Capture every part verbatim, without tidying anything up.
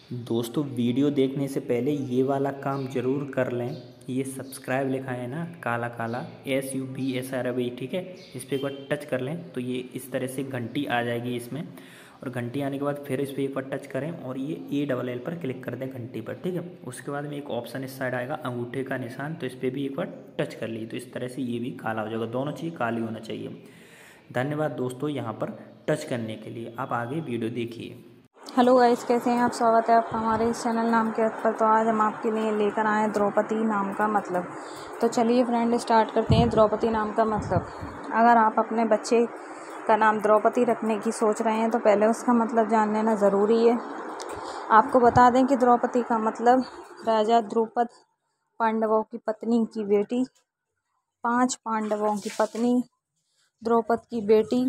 दोस्तों वीडियो देखने से पहले ये वाला काम ज़रूर कर लें। ये सब्सक्राइब लिखा है ना काला काला, S U B S R B, ठीक है। इस पर एक बार टच कर लें तो ये इस तरह से घंटी आ जाएगी इसमें, और घंटी आने के बाद फिर इस पर एक बार टच करें और ये ए डबल एल पर क्लिक कर दें घंटी पर, ठीक है। उसके बाद में एक ऑप्शन इस साइड आएगा अंगूठे का निशान, तो इस पर भी एक बार टच कर ली तो इस तरह से ये भी काला हो जाएगा। दोनों चीज़ काली होना चाहिए। धन्यवाद दोस्तों यहाँ पर टच करने के लिए। आप आगे वीडियो देखिए। हेलो गाइस, कैसे हैं आप। स्वागत है आपका हमारे इस चैनल नाम के पर। तो आज हम आपके लिए लेकर आए द्रौपदी नाम का मतलब। तो चलिए फ्रेंड स्टार्ट करते हैं। द्रौपदी नाम का मतलब, अगर आप अपने बच्चे का नाम द्रौपदी रखने की सोच रहे हैं तो पहले उसका मतलब जान लेना ज़रूरी है। आपको बता दें कि द्रौपदी का मतलब राजा द्रुपद पांडवों की पत्नी की बेटी, पांच पांडवों की पत्नी, द्रौपद की बेटी,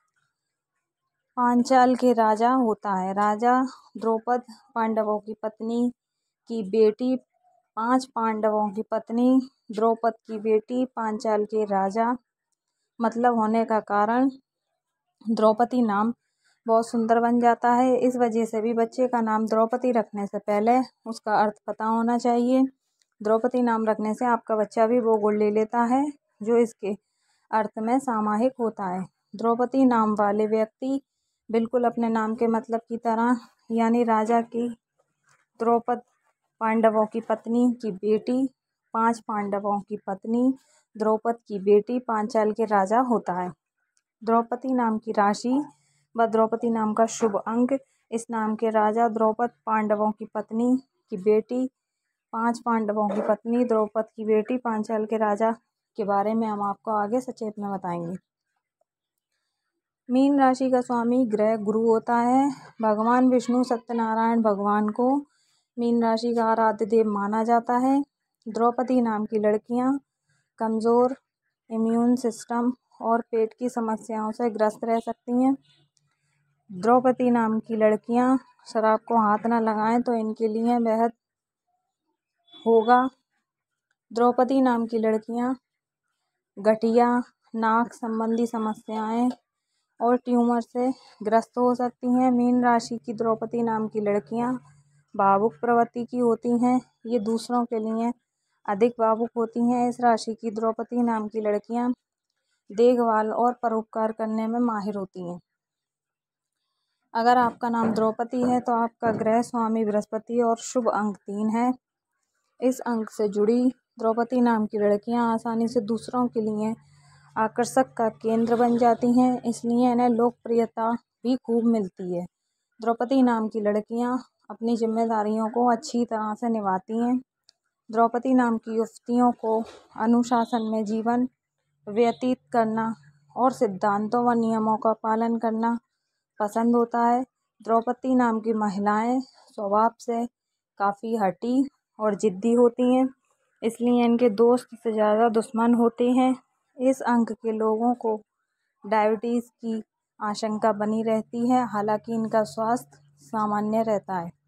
पांचाल के राजा होता है। राजा द्रौपद पांडवों की पत्नी की बेटी, पांच पांडवों की पत्नी, द्रौपद की बेटी, पांचाल के राजा मतलब होने का कारण द्रौपदी नाम बहुत सुंदर बन जाता है। इस वजह से भी बच्चे का नाम द्रौपदी रखने से पहले उसका अर्थ पता होना चाहिए। द्रौपदी नाम रखने से आपका बच्चा भी वो गुण ले लेता है जो इसके अर्थ में सामाहिक होता है। द्रौपदी नाम वाले व्यक्ति बिल्कुल अपने नाम के मतलब की तरह, यानी राजा की द्रौपद पांडवों की पत्नी की बेटी, पांच पांडवों की पत्नी, द्रौपद की बेटी, पांचाल के राजा होता है। द्रौपदी नाम की राशि व द्रौपदी नाम का शुभ अंक, इस नाम के राजा द्रौपद पांडवों की पत्नी की बेटी, पांच पांडवों की पत्नी, द्रौपद की बेटी, पांचाल के राजा के बारे में हम आपको आगे संक्षेप में बताएंगे। मीन राशि का स्वामी ग्रह गुरु होता है। भगवान विष्णु सत्यनारायण भगवान को मीन राशि का आराध्य देव माना जाता है। द्रौपदी नाम की लड़कियां कमज़ोर इम्यून सिस्टम और पेट की समस्याओं से ग्रस्त रह सकती हैं। द्रौपदी नाम की लड़कियां शराब को हाथ न लगाएं तो इनके लिए बेहद होगा। द्रौपदी नाम की लड़कियां गठिया, नाक संबंधी समस्याएं और ट्यूमर से ग्रस्त हो सकती हैं। मीन राशि की द्रौपदी नाम की लड़कियां भावुक प्रवृत्ति की होती हैं। ये दूसरों के लिए अधिक भावुक होती हैं। इस राशि की द्रौपदी नाम की लड़कियां देखभाल और परोपकार करने में माहिर होती हैं। अगर आपका नाम द्रौपदी है तो आपका ग्रह स्वामी बृहस्पति और शुभ अंक तीन है। इस अंक से जुड़ी द्रौपदी नाम की लड़कियां आसानी से दूसरों के लिए आकर्षक का केंद्र बन जाती हैं, इसलिए इन्हें लोकप्रियता भी खूब मिलती है। द्रौपदी नाम की लड़कियां अपनी जिम्मेदारियों को अच्छी तरह से निभाती हैं। द्रौपदी नाम की युवतियों को अनुशासन में जीवन व्यतीत करना और सिद्धांतों व नियमों का पालन करना पसंद होता है। द्रौपदी नाम की महिलाएं स्वभाव से काफ़ी हठी और जिद्दी होती हैं, इसलिए इनके दोस्त से ज़्यादा दुश्मन होते हैं। इस अंक के लोगों को डायबिटीज़ की आशंका बनी रहती है, हालांकि इनका स्वास्थ्य सामान्य रहता है।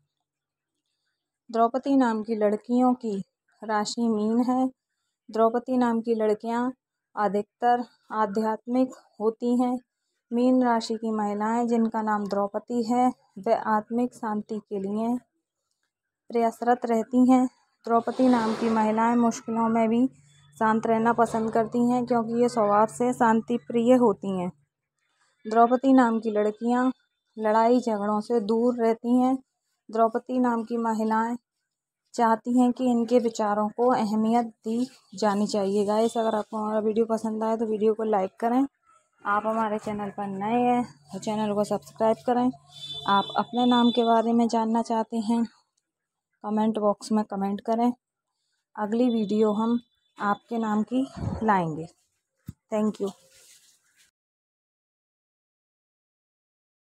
द्रौपदी नाम की लड़कियों की राशि मीन है। द्रौपदी नाम की लड़कियां अधिकतर आध्यात्मिक होती हैं। मीन राशि की महिलाएं जिनका नाम द्रौपदी है वे आत्मिक शांति के लिए प्रयासरत रहती हैं। द्रौपदी नाम की महिलाएं मुश्किलों में भी शांत रहना पसंद करती हैं, क्योंकि ये स्वभाव से शांति प्रिय होती हैं। द्रौपदी नाम की लड़कियां लड़ाई झगड़ों से दूर रहती हैं। द्रौपदी नाम की महिलाएं चाहती हैं कि इनके विचारों को अहमियत दी जानी चाहिए। गाइस, अगर आपको हमारा वीडियो पसंद आए तो वीडियो को लाइक करें। आप हमारे चैनल पर नए हैं तो चैनल को सब्सक्राइब करें। आप अपने नाम के बारे में जानना चाहते हैं, कमेंट बॉक्स में कमेंट करें। अगली वीडियो हम आपके नाम की लाएंगे। Thank you.